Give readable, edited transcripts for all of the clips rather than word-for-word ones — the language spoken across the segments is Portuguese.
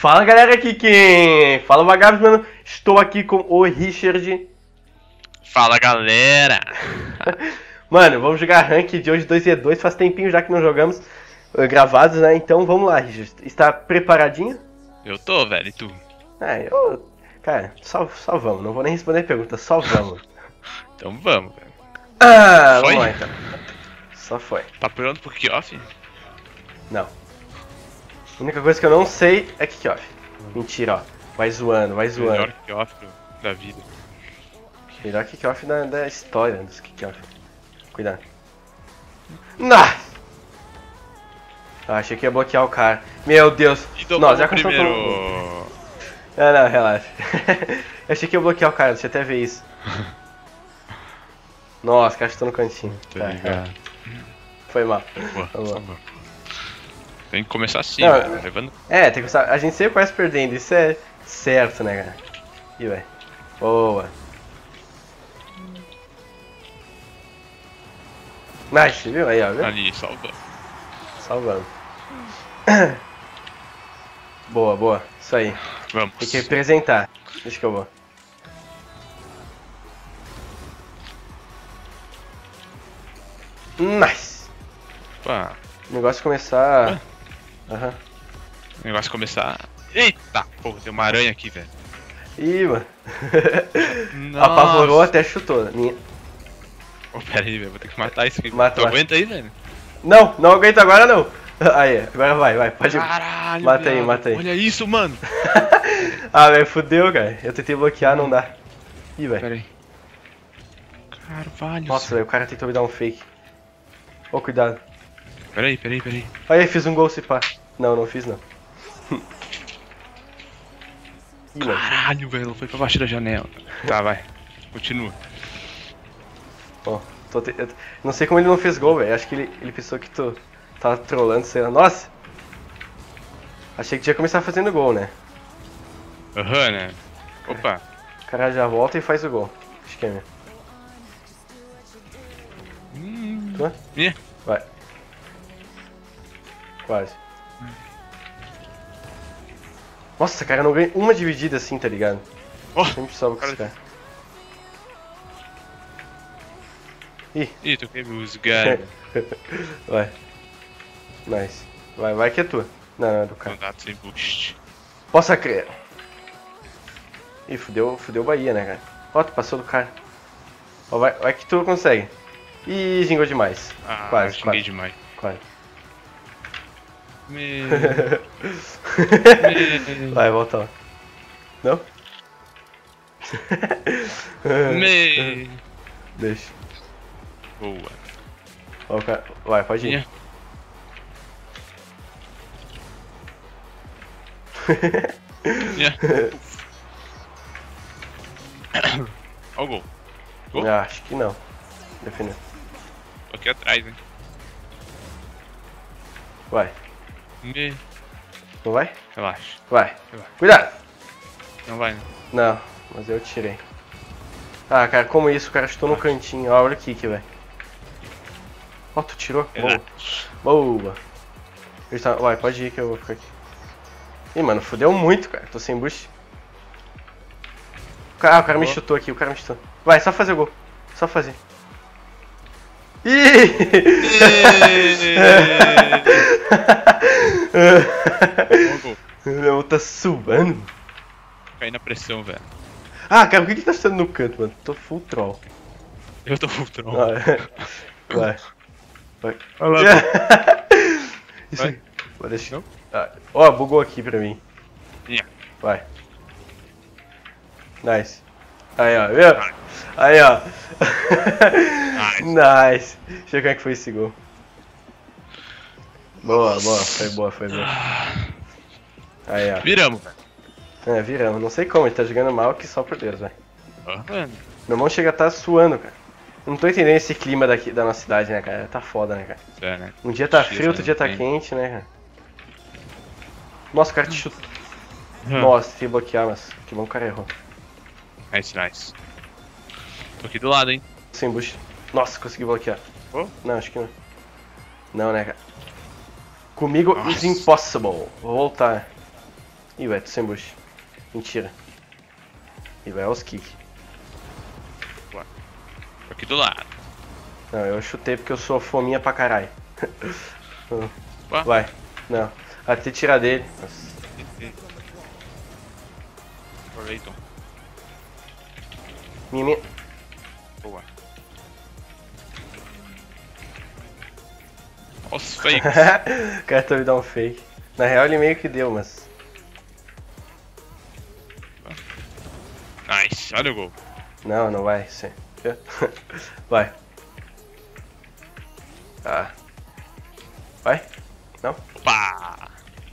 Fala galera, aqui quem fala Vagabos, mano. Estou aqui com o Richard. Fala galera! Mano, vamos jogar Rank de hoje 2v2. Faz tempinho já que não jogamos gravados, né? Então vamos lá, Richard. Está preparadinho? Eu tô, velho, e tu? Cara, só vamos. Não vou nem responder a pergunta, só vamos. Então vamos, velho. Vamos lá então. Só foi. Tá pronto pro kickoff? Não. A única coisa que eu não sei é kickoff. Mentira, ó. Vai zoando, vai zoando. Melhor kickoff da vida. Melhor kickoff da história dos kickoff. Cuidado. Nossa! Achei que ia bloquear o cara. Meu Deus! Nossa, já primeiro. Não, relaxa. Eu achei que ia bloquear o cara, deixa eu até ver isso. Nossa, o cara estou no cantinho. Tá ligado. Foi mal. Boa. Tem que começar assim, Não, velho. Levando... tem que começar. A gente sempre começa perdendo, isso é certo, né, cara? Ih, velho. Boa. Nice, viu? Aí, ó, viu? Ali, salvando. Salvando. Boa. Isso aí. Vamos. Tem que representar. Deixa que eu vou. Nice. Opa. O negócio é começar... Aham. O negócio é começar... Eita, porra, tem uma aranha aqui, velho. Ih, mano. Nossa. Apavorou, até chutou. Minha... Oh, pera aí, velho, vou ter que matar isso aqui. Mata, Tu mata. aguenta aí, velho? Não aguento agora não. Aí, agora vai, pode ir. Caralho, Mata aí, viado. mata aí. Olha isso, mano. Velho, fudeu, cara. Eu tentei bloquear, não dá. Ih, velho. Pera aí. Carvalho. Nossa, velho, o cara tentou me dar um fake. Ô, cuidado. Pera aí. Aí, fiz um gol se pá. Não fiz não. Ih, mano. Caralho, velho, foi pra baixo da janela. Tá, vai. Continua. Ó, eu não sei como ele não fez gol, velho. Acho que ele pensou que tu tava trollando, sei lá. Nossa! Achei que tinha começar fazendo gol, né? Aham, né? Opa. O cara já volta e faz o gol. Acho que é mesmo. Tu? Ih. Vai. Quase. Nossa, cara, eu não ganhei uma dividida assim, tá ligado? Ó. Sempre sobe com esse cara. Ih, toquei os galhos. Vai. Nice. Vai que é tua. Não, é do cara. Contato sem boost. Possa crer. Ih, fudeu o Bahia, né, cara? Ó, tu passou do cara. Ó, vai que tu consegue. Ih, gingou demais. Ah, Quase. xinguei demais. Quase. Me... Vai, volta lá. Não? Me... Deixa. Boa. Ó, o cara... Vai, pode ir. Ó o gol. Gol? Acho que não. Defendeu. Tô aqui atrás, hein. Vai. Me... Não vai? Relaxa. Vai. Relaxa. Cuidado! Não vai, né? Não, mas eu tirei. Ah, cara, como isso? O cara chutou no cantinho. Ó, olha o kick, velho. Ó, tu tirou? Boa. Ele tá... Vai, pode ir que eu vou ficar aqui. Ih, mano, fudeu muito, cara. Tô sem boost. O cara me chutou aqui, Vai, só fazer o gol. Só fazer. Ih! Ó o gol. Meu, tá suando. Caí na pressão, velho. Ah, cara, por que tá chutando no canto, mano? Tô full troll. Eu tô full troll. Vai. Olha lá. Isso aí. Vai, deixa. Não? Ó, bugou aqui pra mim. Yeah. Vai. Nice. Aí, ó, viu? Aí, ó. Nice. Deixa eu ver como é que foi esse gol. Boa. Foi boa. Aí, ó. Viramos, velho. Viramos. Não sei como, ele tá jogando mal que só por Deus, velho. Mano. Meu irmão chega a tá suando, cara. Não tô entendendo esse clima daqui da nossa cidade, né, cara? Tá foda, né, cara? É, né? Um dia tá frio, outro dia tá quente, né, cara? Nossa, o cara te chutou. Nossa, tem que bloquear, mas que bom que o cara errou. Nice. Tô aqui do lado, hein? Sem boost. Nossa, consegui bloquear. Oh? Não, acho que não. Não, né, cara? Comigo Nossa. is impossible. Vou voltar. Ih, ué, tô sem bush. Mentira. E vai aos kick. Tô aqui do lado. Não, eu chutei porque eu sou fominha pra caralho. Ué? Vai. Não. Até tirar dele. Nossa. Aproveitam. Minha. Boa. Olha os fakes. O cara tá me dando um fake. Na real ele meio que deu, mas. Nice, olha o gol. Não, não vai ser. Vai. Ah. Vai? Não? Opa!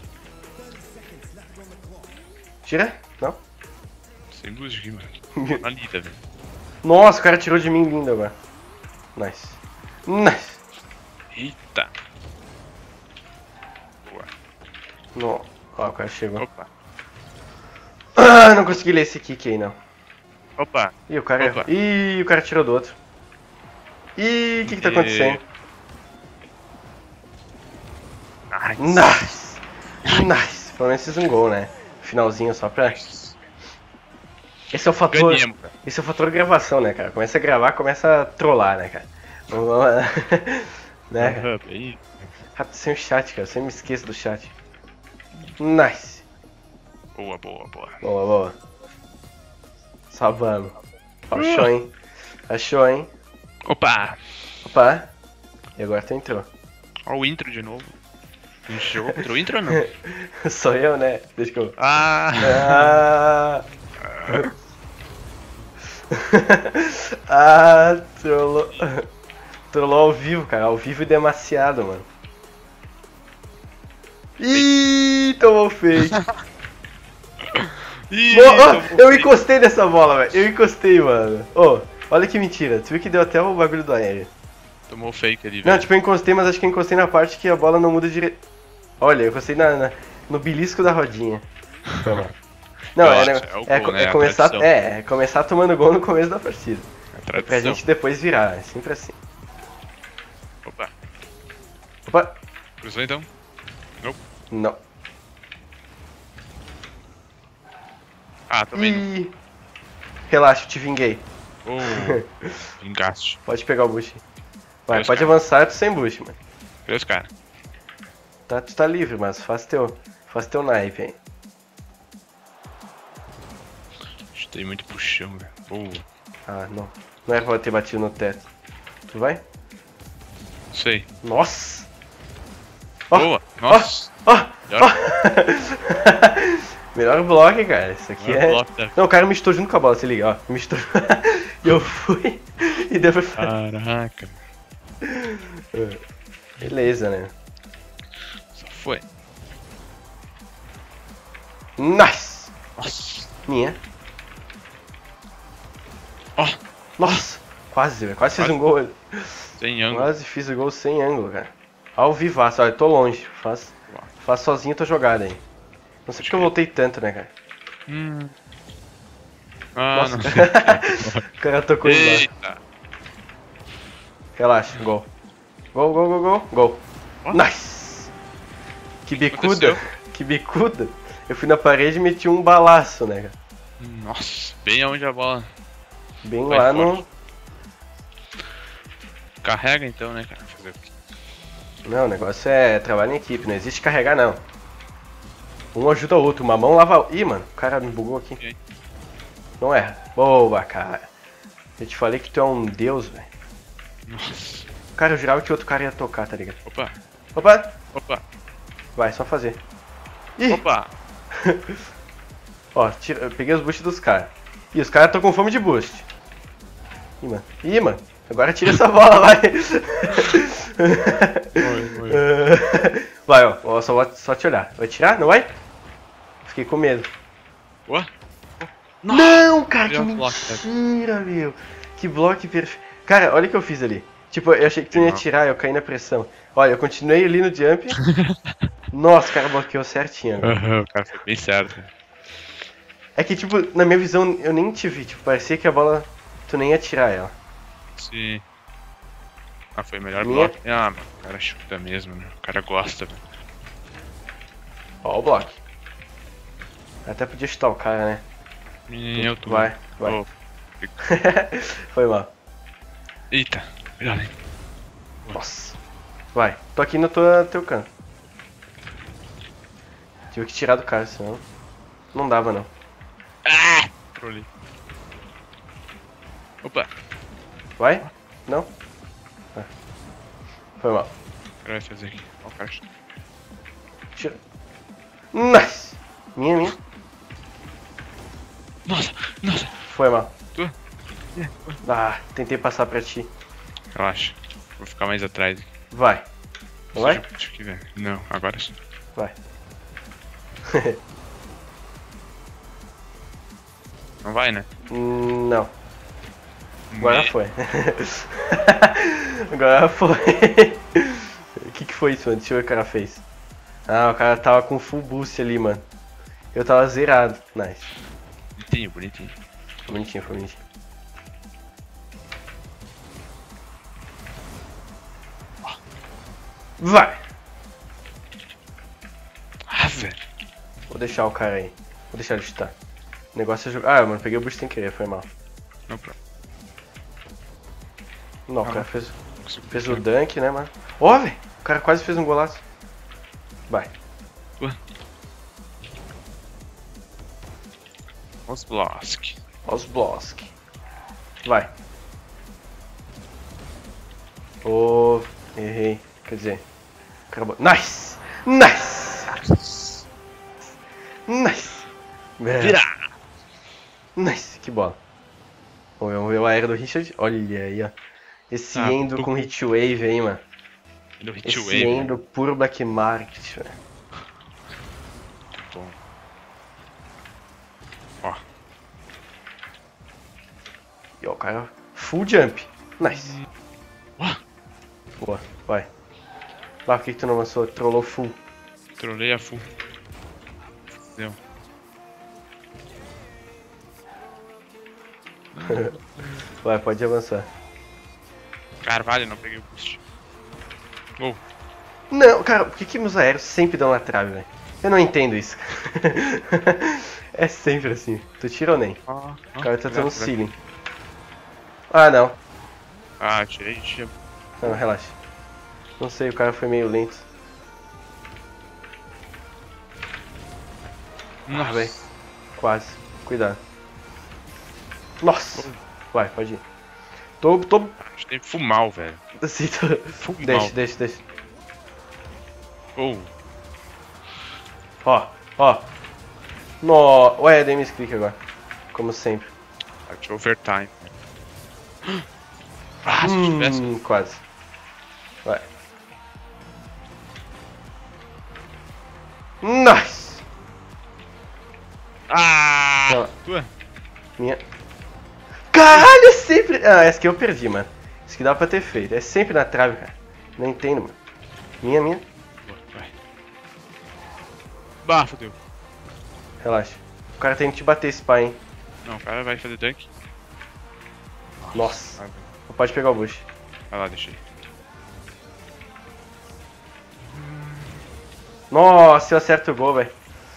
Tira? Não? Sem boost aqui, mano. Na lida, velho. Nossa, o cara tirou de mim lindo agora. Nice. Nice. Eita. Boa. No. Ó, o cara chegou. Opa. Ah, não consegui ler esse kick aí, não. Opa. Ih, o cara errou. Opa. Ih, o cara tirou do outro. Ih, o que tá acontecendo? Nice. Nice! Nice! Pelo menos fiz um gol, né? Finalzinho só pra. Esse é o fator. Ganhamos, cara. Esse é o fator gravação, né, cara? Começa a gravar, começa a trollar, né, cara? Vamos lá. Né? Bem. Sem o chat, cara. Eu sempre me esqueço do chat. Nice! Boa, boa, boa. Boa, boa. Salvamos. Achou, hein? Achou, hein? Opa! Opa! E agora tu entrou. Olha o intro de novo. A gente jogou contra o intro ou não? Sou eu, né? Deixa que eu. Ah! Ah! Ah, trollou. Trollou ao vivo, cara. Ao vivo e demasiado, mano. Ih, tomou fake. Ih, Eu encostei nessa bola, velho. Eu encostei, mano. Ô, olha que mentira. Tu viu que deu até o bagulho do aéreo. Tomou fake ali, velho. Não, tipo, eu encostei, mas acho que eu encostei na parte que a bola não muda direito. Olha, eu encostei no belisco da rodinha. Foi mal. Não, é o gol, né? A começar, tradição. começar tomando gol no começo da partida. A Pra tradição. gente depois virar, é sempre assim. Opa. Opa! Cruzou então? Não. Ah, também não. Ih! Relaxa, eu te vinguei. Oh, engaste. Pode pegar o bush. Vai, Deus, pode cara. avançar, tu sem bush, mano. Cadê os caras? Tá, tu tá livre, mas faz teu naipe aí. Chutei muito pro chão, velho. Boa. Ah, não. Não era pra ter batido no teto. Tu vai? Sei. Nossa! Ó, Boa. Nossa. Ó! Melhor Melhor bloco, cara. Isso aqui melhor é. bloco da- Não, o cara me chutou junto com a bola, se liga, ó. Me chutou. E eu fui e deu pra. Caraca. Beleza, né? Só foi. Nice! Nossa. Minha. Ó. Nossa! Quase, velho. Quase fiz Quase. um gol. Sem ângulo. Quase fiz o gol sem ângulo, cara. Ao vivaço, olha, eu tô longe. Faz sozinho tua jogada aí. Não sei porque eu voltei tanto, né, cara? Ah, Nossa, não. o cara tocou embaixo. Eita. Relaxa, gol. Gol, gol, gol, gol, gol. Ó. Nice! Que bicuda! aconteceu? Que bicuda! Eu fui na parede e meti um balaço, né, cara? Nossa. Bem aonde a bola Bem vai lá forte. no. Carrega então, né, cara? Fazer o quê? Não, o negócio é trabalho em equipe, não existe carregar não. Um ajuda o outro, uma mão lava. Ih, mano, o cara me bugou aqui. Ok. Não erra. Boa, cara. Eu te falei que tu é um deus, velho. Nossa. Cara, eu jurava que outro cara ia tocar, tá ligado? Opa. Opa! Opa. Vai, só fazer. Ih! Opa. Ó, eu peguei os boosts dos caras. Ih, os caras estão com fome de boost. Ih, mano. Ih, mano. Agora tira essa bola, vai. Foi. Vai, ó. Só vou só te olhar. Vai tirar? Não vai? Fiquei com medo. Ué? Não, cara, que Melhor bloco, mentira, meu. Que bloco perfeito. Cara, olha o que eu fiz ali. Tipo, eu achei que tu ia tirar, eu caí na pressão. Olha, eu continuei ali no jump. Nossa, o cara bloqueou certinho agora. Aham, o cara foi bem certo. É que, tipo, na minha visão, eu nem te vi. Tipo, parecia que a bola, tu nem ia tirar ela. Sim. Ah, foi o melhor Minha? bloco. Ah, mano, o cara chuta mesmo, né? O cara gosta, velho. Ó o bloco. Até podia chutar o cara, né? Eu tô. Vai. Oh. Foi mal. Eita, cuidado, hein. Nossa. Vai. Tô aqui no teu canto. Tive que tirar do cara, senão não dava não. Ah! Trolei. Opa. Vai? Não? Ah. Foi mal. O que vai fazer aqui? Ó o cara. Tira. Nice! Minha. Nossa. Foi mal. Tua? Ah, tentei passar pra ti. Relaxa. Vou ficar mais atrás. Vai. Não vai? Deixa eu ver. Não, agora sim. Vai. Não vai, né? Não. Agora Me- foi. Agora foi. O que foi isso, mano? Deixa eu ver o que o cara fez. Ah, o cara tava com full boost ali, mano. Eu tava zerado. Nice. Bonitinho. Foi bonitinho. Vai! Ah, velho. Vou deixar o cara aí. Vou deixar ele chutar. O negócio é jogar. Ah, mano, peguei o boost sem querer, foi mal. Não, pronto. Não, o cara fez o dano. dunk, né, mano? Ó, velho! O cara quase fez um golaço. Vai. Os Blosk. Osblosk. Vai. Oh, errei. Quer dizer, acabou. Nice! Vira! Nice, que bola. Vamos ver o aéreo do Richard. Olha aí, ó. Esse Endo com Hit Wave aí, mano. No Hit Esse Wave. Endo puro Black Market, velho. Bom. Ó. E ó, o cara full jump. Nice. Boa, vai. Lá, por que tu não avançou? Trollou full. Trolei a full. Deu. Vai, pode avançar. Carvalho, não peguei o boost. Oh. Não, cara, por que meus aéreos sempre dão na trave, velho? Eu não entendo isso. É sempre assim. Tu tira ou nem? O cara tá tendo ceiling. Ah, não. Ah, tirei. Não, relaxa. Não sei, o cara foi meio lento. Ah, velho. Quase. Cuidado. Nossa. Vai, pode ir. Tô... Acho que tem que fumar, velho. Assim, tô... Deixa. Oh. Ó. No... Ué, dei misclick agora. Como sempre. Arte overtime. Ah, se eu tivesse. Quase. Vai. Nice! Ah! Não. Tua? Minha. Caralho, sempre. Ah, essa aqui eu perdi, mano. Isso aqui dá pra ter feito. É sempre na trave, cara. Não entendo, mano. Minha. Vai. Bah, fodeu. Relaxa. O cara tem que te bater esse pai, hein. Não, o cara vai fazer dunk. Nossa. Vai, Não pode pegar o bush. vai lá, deixei. Nossa, se eu acerto o gol, velho.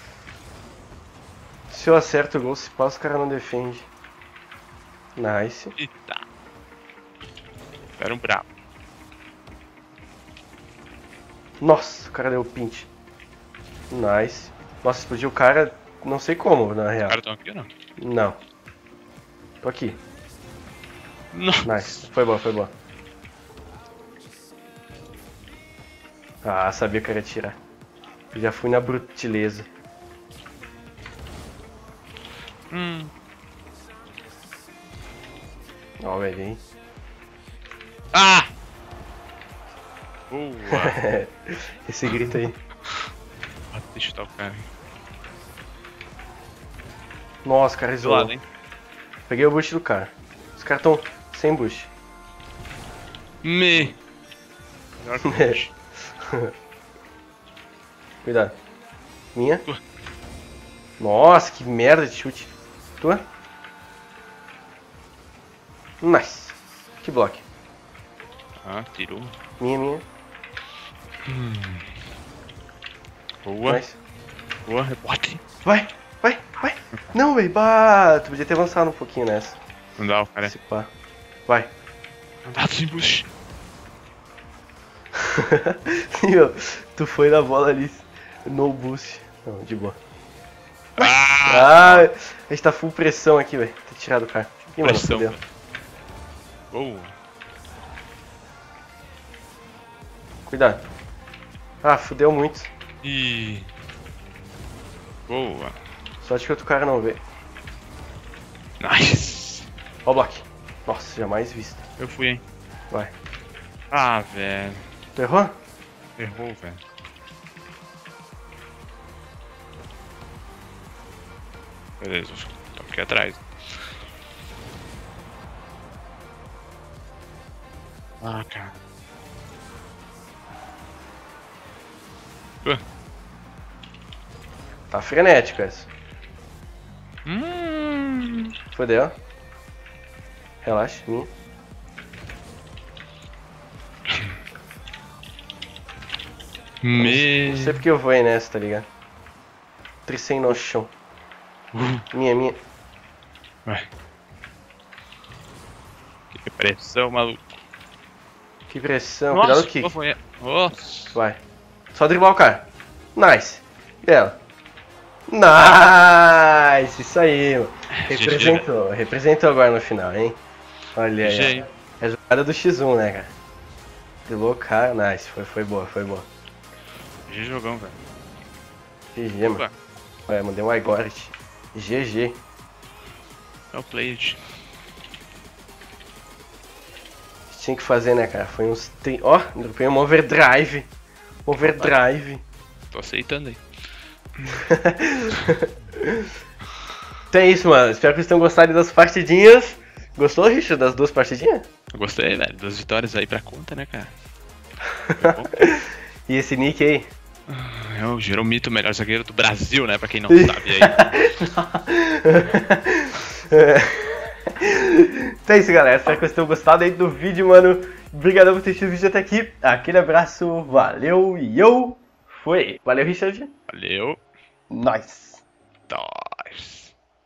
Se eu acerto o gol, se passa, o cara não defende. Nice. Eita. Era um brabo. Nossa, o cara deu pinch. Nice. Nossa, explodiu o cara, não sei como, na Os real. caras estão aqui ou não? Não. Tô aqui. Nossa. Nice. Foi bom. Ah, sabia que eu ia tirar. Eu já fui na brutileza. Ó, velho, hein? Ah! Boa! Esse grito aí. Deixa eu chutar o cara. Nossa, cara Do isolou. lado, hein? Peguei o boost do cara. Os caras tão sem boost. Melhor que o bicho. Cuidado. Minha. Nossa, que merda de chute. Tua. Nice. Que bloco. Ah, tirou. Minha. Boa. Nice. Boa, rebote. Vai. Não, velho, bah, tu podia ter avançado um pouquinho nessa. Não dá, o cara. Se pá. Vai. Não dá sem boost. Meu, tu foi na bola ali, no boost. Não, de boa. Ah! Ah, a gente tá full pressão aqui, velho. Tem que tirar do cara. Ih, mano, Pressão, fodeu. velho. Boa. Cuidado. Ah, fudeu muito. Ih. Boa. Sorte que outro cara não vê. Nice. Ó o bloco. Nossa, jamais visto. Eu fui, hein. Vai. Ah, velho. Tu errou? Errou, velho. Beleza, tô aqui atrás. Ah, cara. Tá frenético essa. Fodeu. Relaxa, minha. Não sei porque eu vou aí nessa, tá ligado? Tricei no chão. Minha. Vai. Que pressão, maluco. Que pressão. Nossa, Cuidado no kick. foi... Nossa. Vai. Só driblar o cara. Nice. Bela. Nice. Isso aí, mano. Representou. Representou agora no final, hein? Olha aí. É a jogada do X1, né, cara? Driblou o cara. Nice. Foi boa. GG jogão, velho. GG, mano. Olha, mandei um iGorit. GG. É o played. Tinha que fazer, né, cara? Foi uns... Ó, dropei um overdrive. Tô aceitando aí. Então é isso, mano. Espero que vocês tenham gostado das partidinhas. Gostou, Richard, das duas partidinhas? Gostei, velho. 2 vitórias aí pra conta, né, cara? E esse nick aí? É o Jeromito, o melhor zagueiro do Brasil, né? Pra quem não sabe aí. Então é isso, galera. Espero que vocês tenham gostado aí do vídeo, mano. Obrigadão por ter assistido o vídeo até aqui. Aquele abraço, valeu e eu fui. Valeu, Richard. Valeu. Nice. Tá.